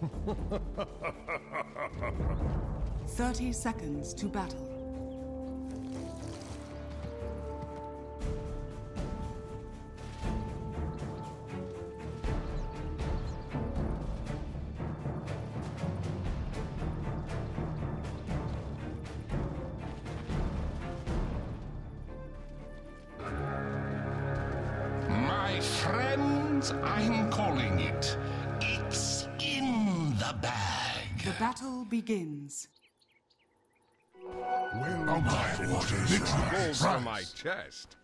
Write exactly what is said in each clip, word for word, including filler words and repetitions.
Thirty seconds to battle. My friends, I'm calling it. It's in the bag. The battle begins. Well, oh, my waters Rolls from my chest.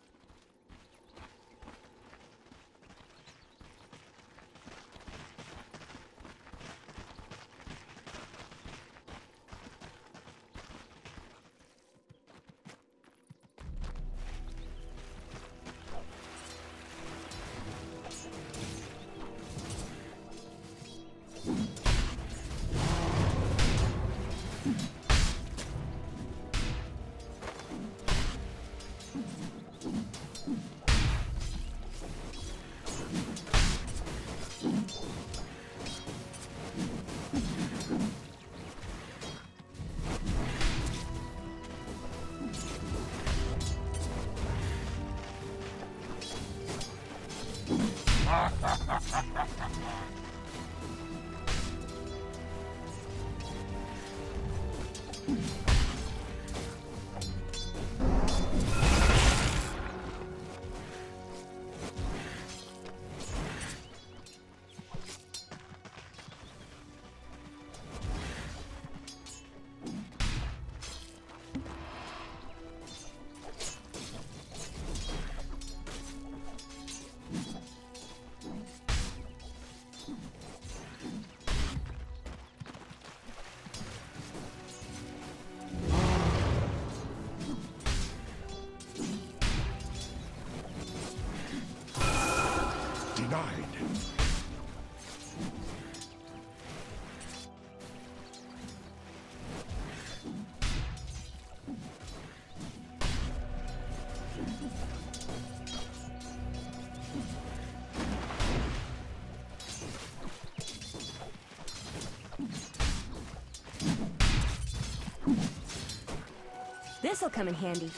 Denied. This'll come in handy.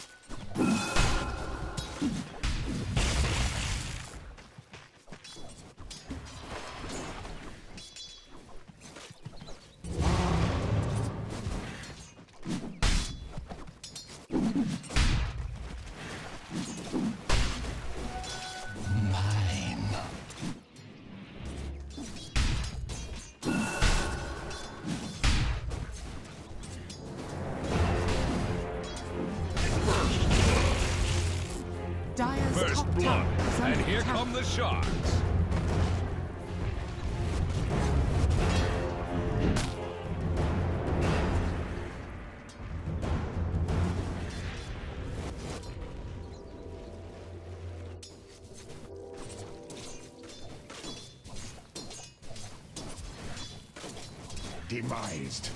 Dire's First top blood, tower is under and here attack. come the sharks. Demised.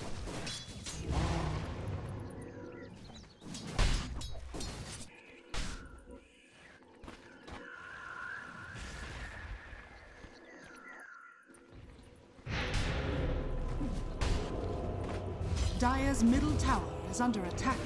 Dire's middle tower is under attack.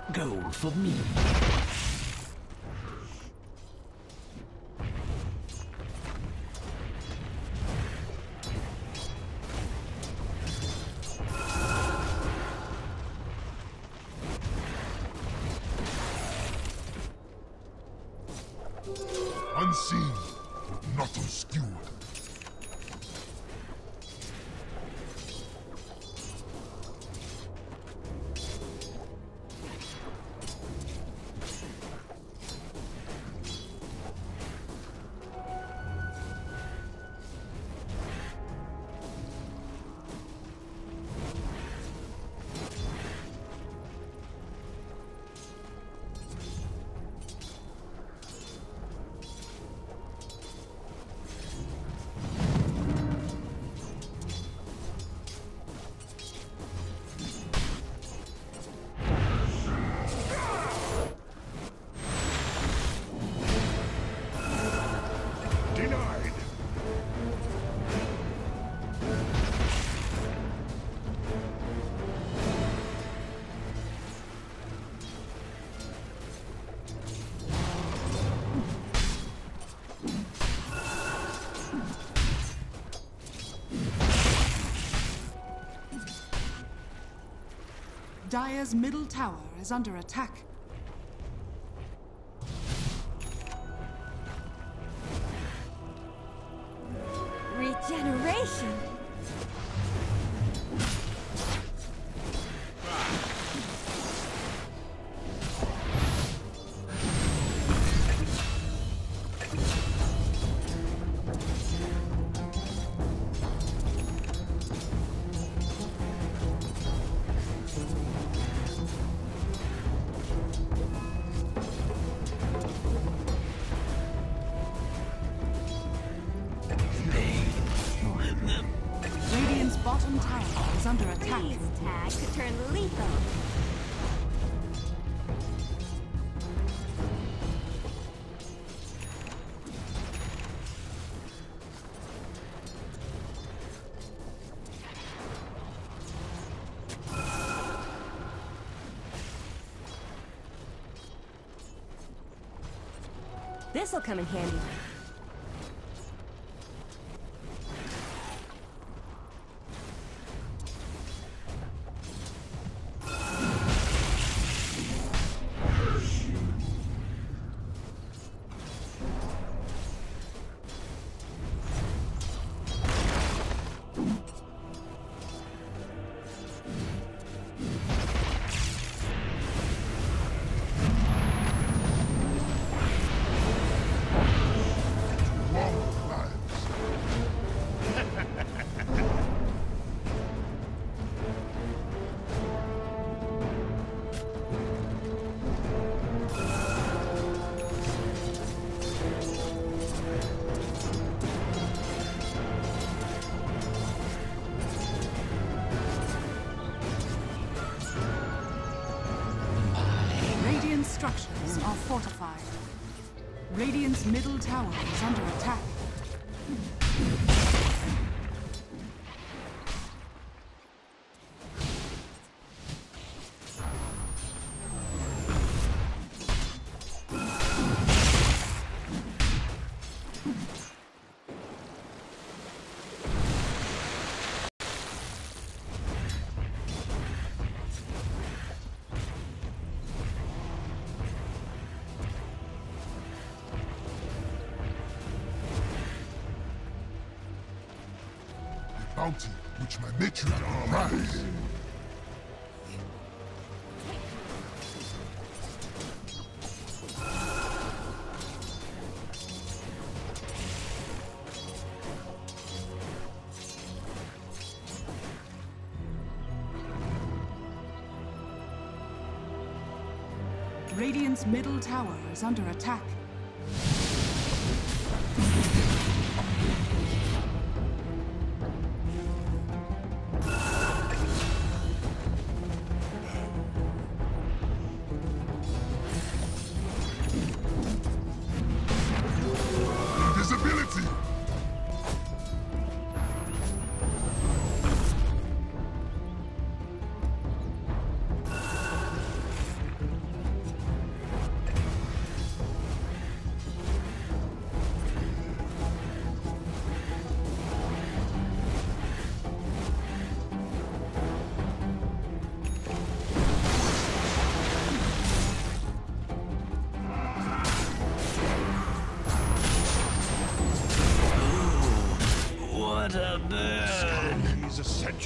Gold for me. Unseen, not obscured. Dire's middle tower is under attack. Regeneration! Bottom tower is under attack. Freeze tag could turn lethal. This'll come in handy. Structures are fortified. Radiant's middle tower is under attack. Bounty, which my matriarch prize. Radiant's middle tower is under attack.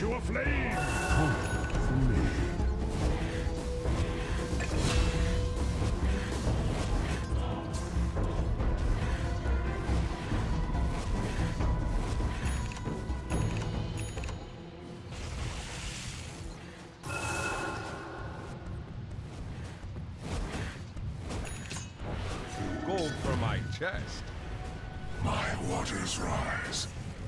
you aflame! Come from me. Gold for my chest. My waters rise.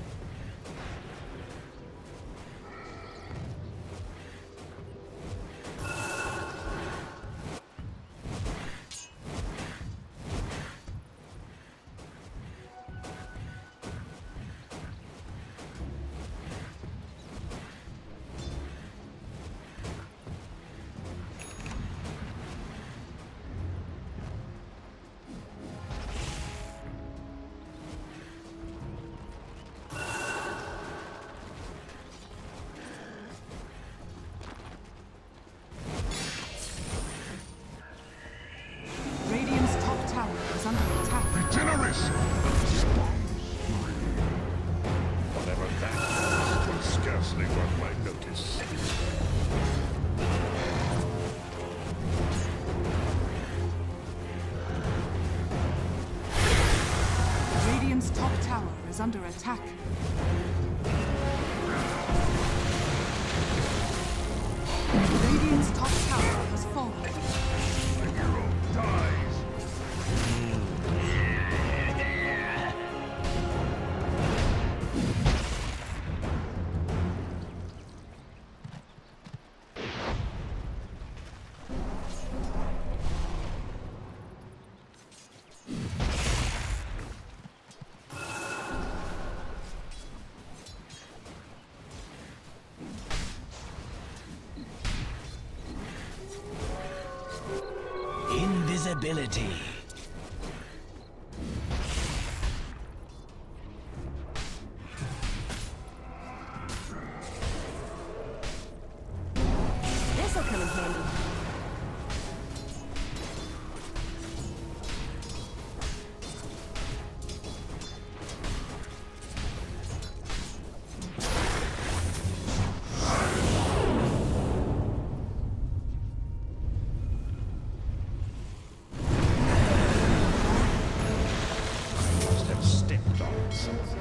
Radiant's top tower is under attack. Regeneration! Whatever that was, will scarcely worth my notice. Radiant's top tower is under attack. Radiant's top tower has fallen. The hero dies. Invisibility. This'll come in handy. Must have stepped on something.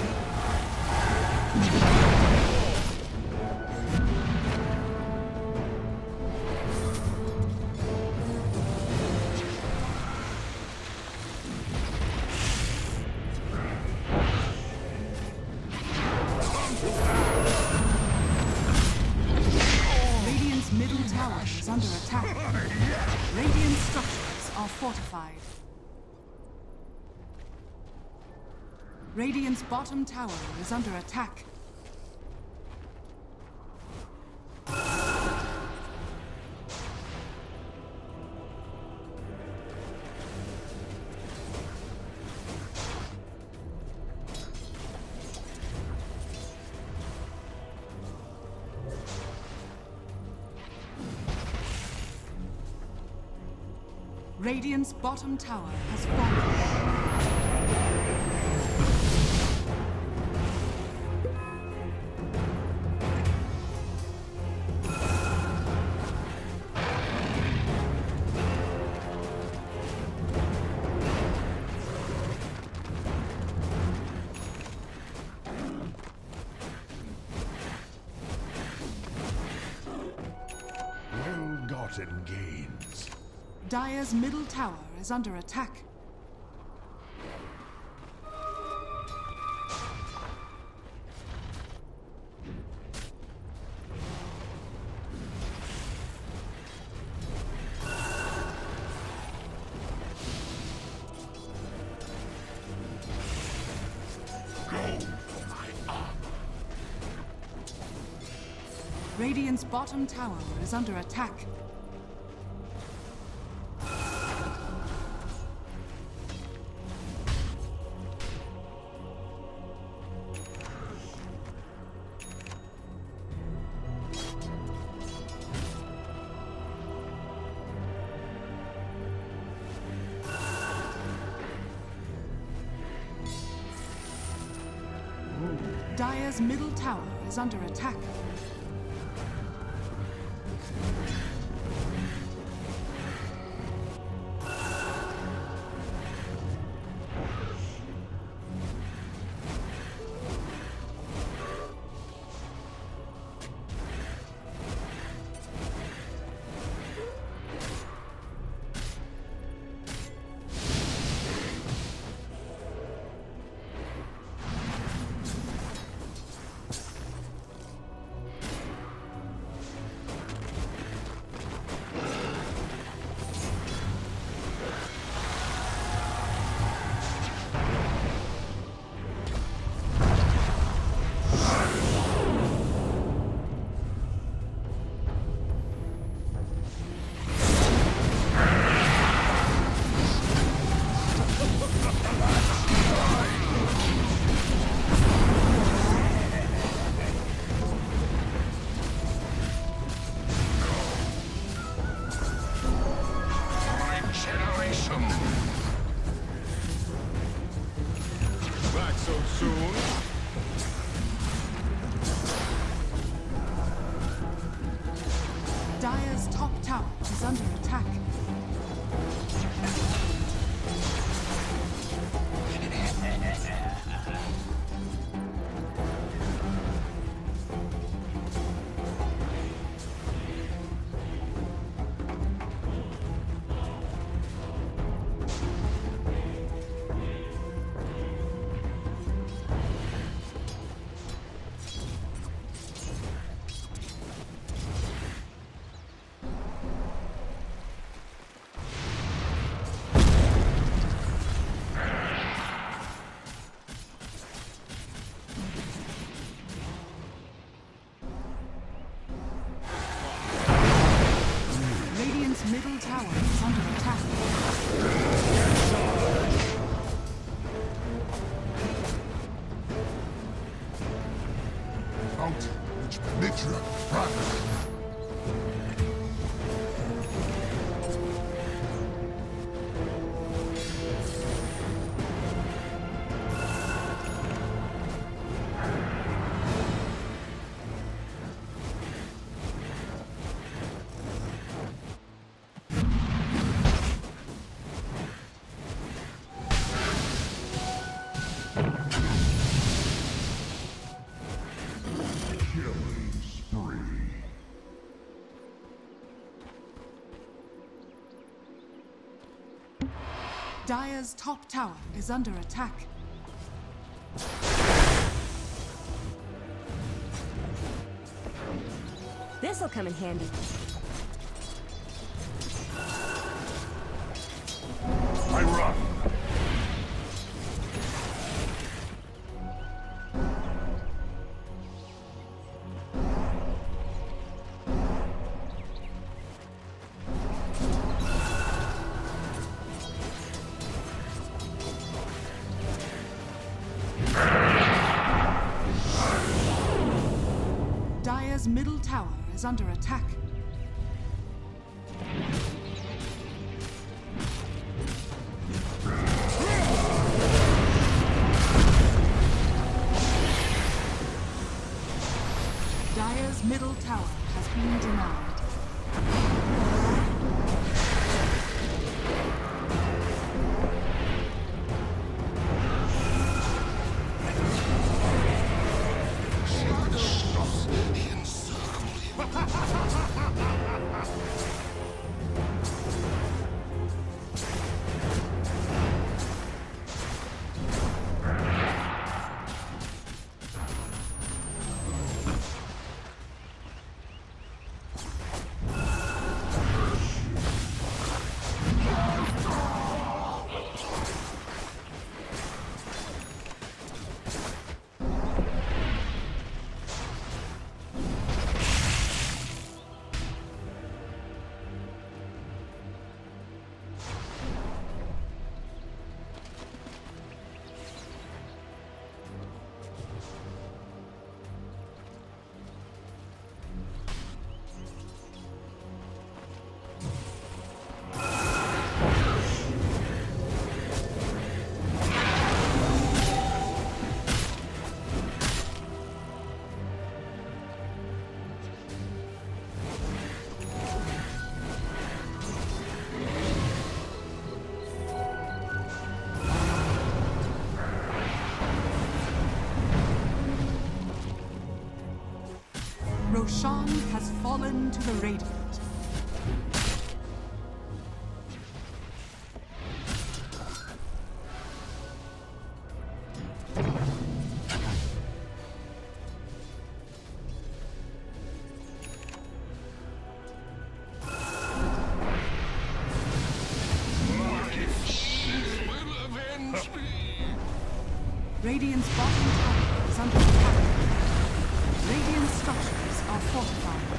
Radiant's middle tower is under attack. Radiant structures are fortified. Radiant's bottom tower is under attack. Radiant's bottom tower has fallen. Well-gotten gains. Dire's middle tower is under attack. Radiant's bottom tower is under attack. Dire's middle tower is under attack. Dire's top tower is under attack. Middle tower is under attack. Out, which nature, right? Dire's top tower is under attack. This'll come in handy. I run. Dire's middle tower is under attack. Dire's middle tower has been denied. Shan has fallen to the Radiant. Radiant's bottom tower is under attack. Radiant structures are fortified.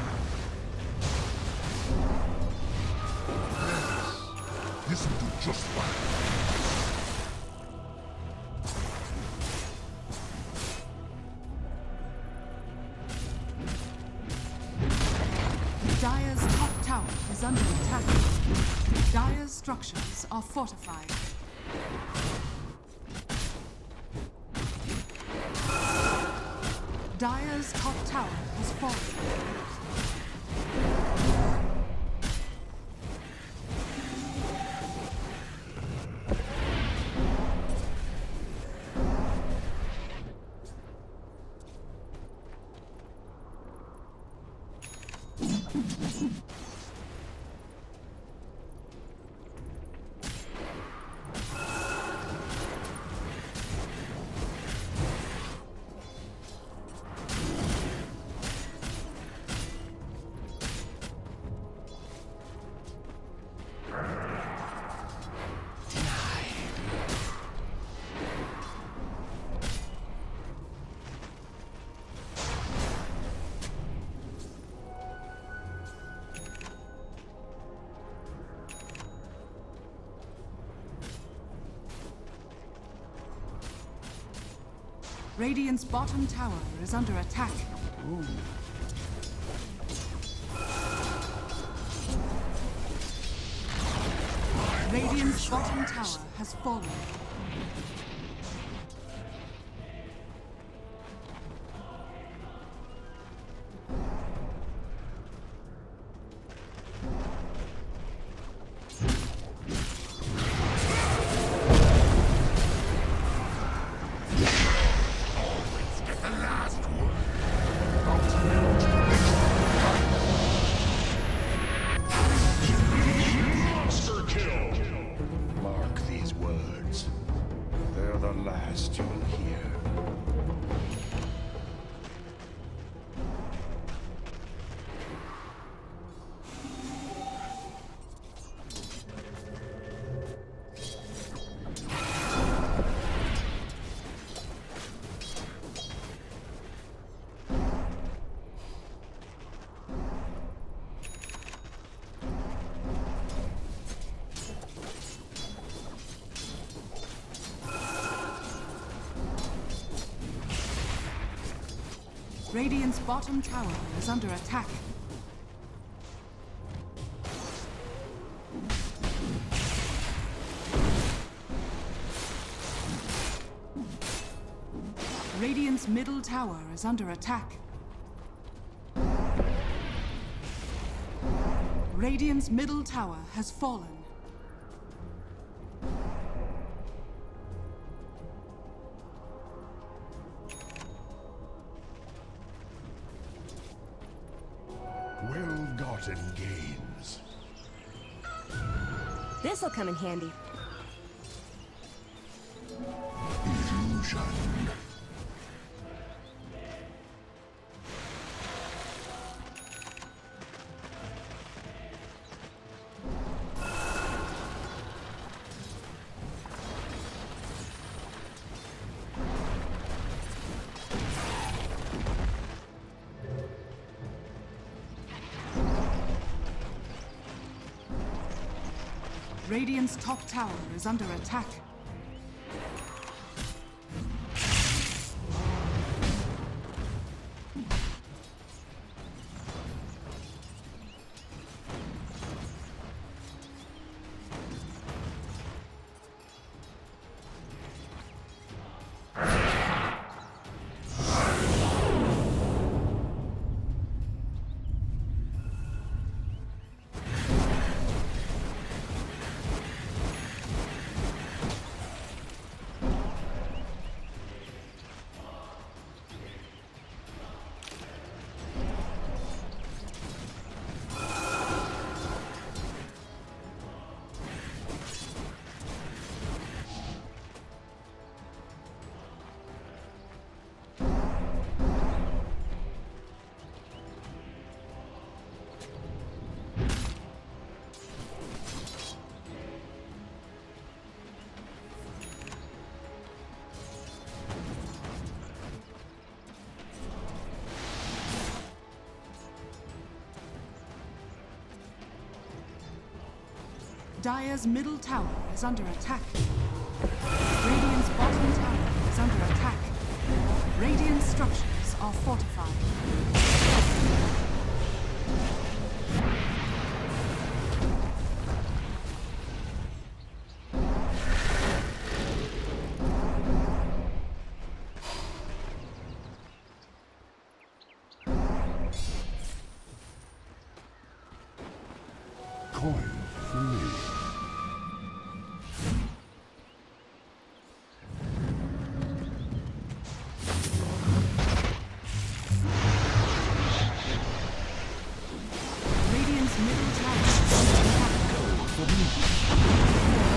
This will do just fine. Dire's top tower is under attack. Dire's structures are fortified. Dire's top tower has fallen. Radiant's bottom tower is under attack. Ooh. Radiant's bottom tower has fallen. Radiant's bottom tower is under attack. Radiant's middle tower is under attack. Radiant's middle tower has fallen. Well-gotten gains. This'll come in handy. Illusion. Radiant's top tower is under attack. Dire's middle tower is under attack. Radiant's bottom tower is under attack. Radiant structures are fortified. Coin for me. Radiant's middle tower is under attack. For me.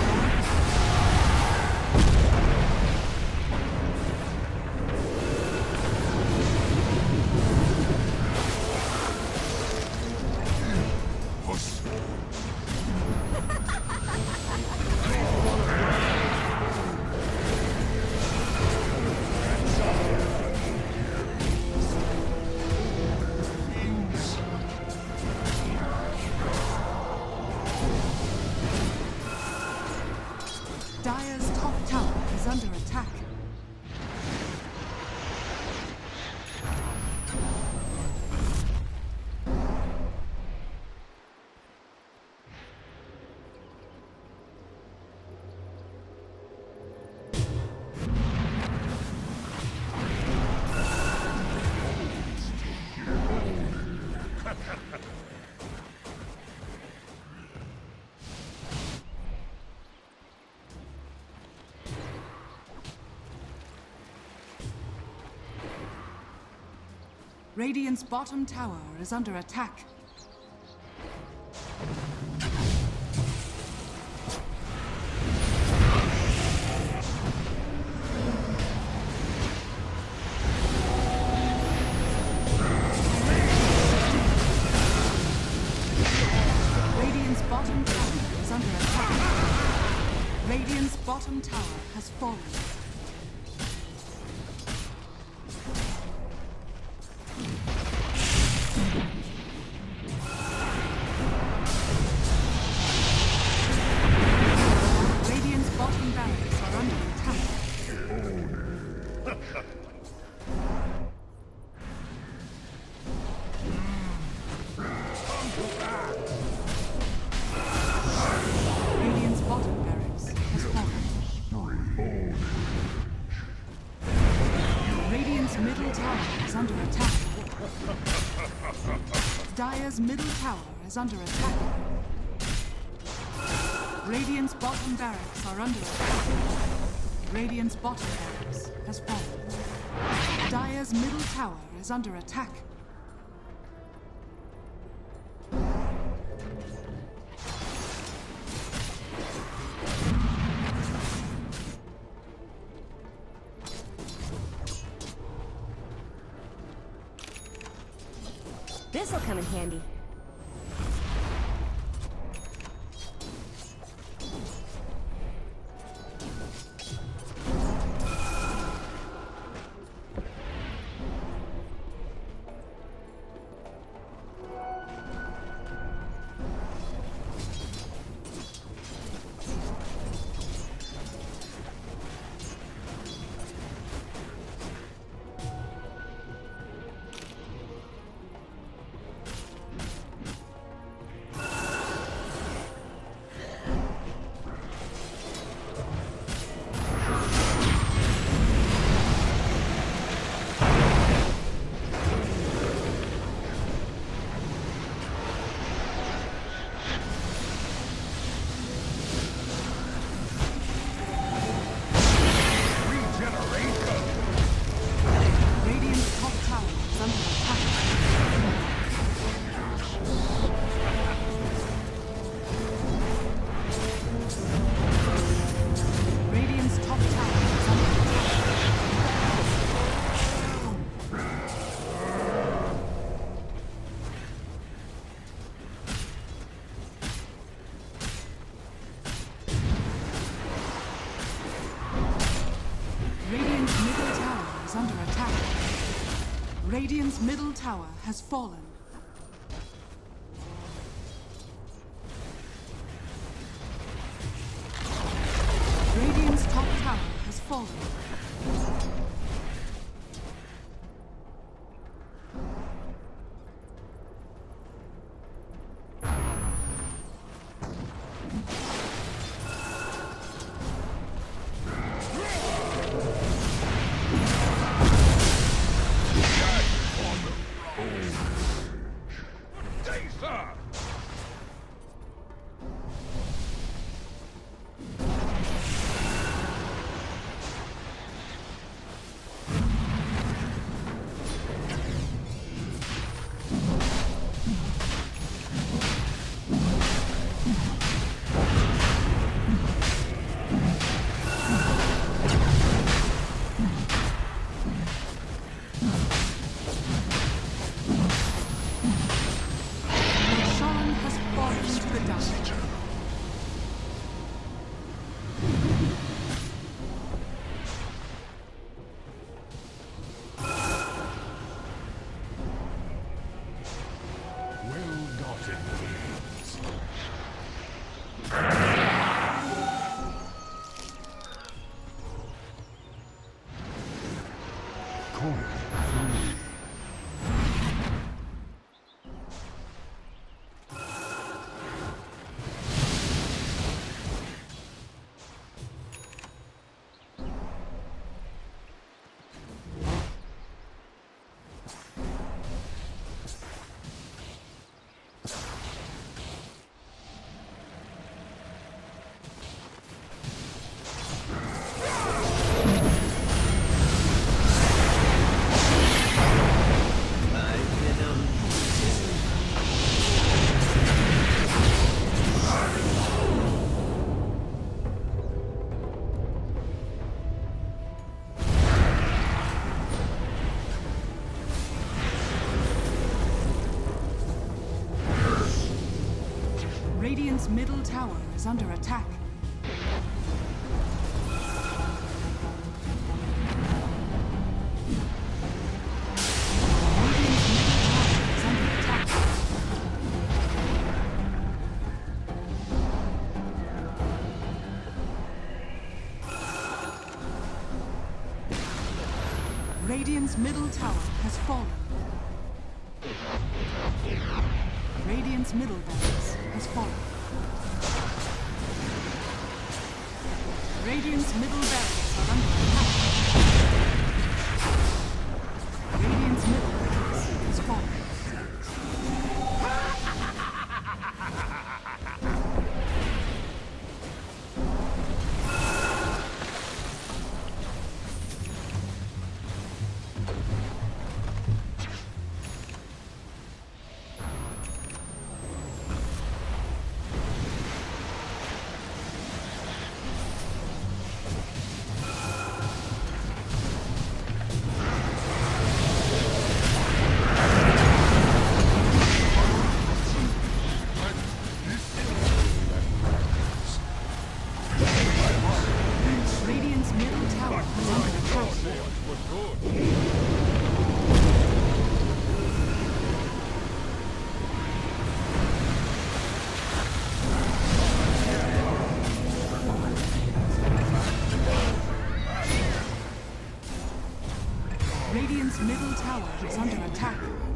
Puss. Dire's top tower is under attack. Radiant's bottom tower is under attack. Radiant's bottom tower is under attack. Radiant's bottom tower has fallen. Radiant's bottom barracks are under attack. Radiant's bottom barracks has fallen. Radiant's middle tower is under attack. Dire's middle tower is under attack. Radiant's bottom barracks are under attack. Radiant's bottom barracks has fallen. Dire's middle tower is under attack. This'll come in handy. Radiant's middle tower has fallen. Radiant's middle tower is under attack. Radiant's middle tower has fallen. Radiant's middle barracks has fallen. Radiant's middle barracks are under attack. Radiant's middle barracks has fallen. Radiant's middle tower is under attack.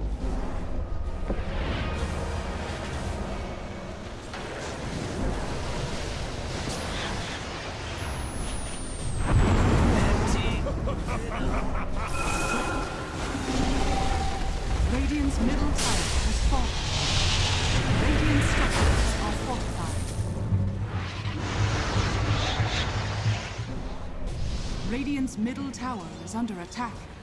Radiant's middle tower has fallen. Radiant structures are fortified. Radiant's middle tower is under attack.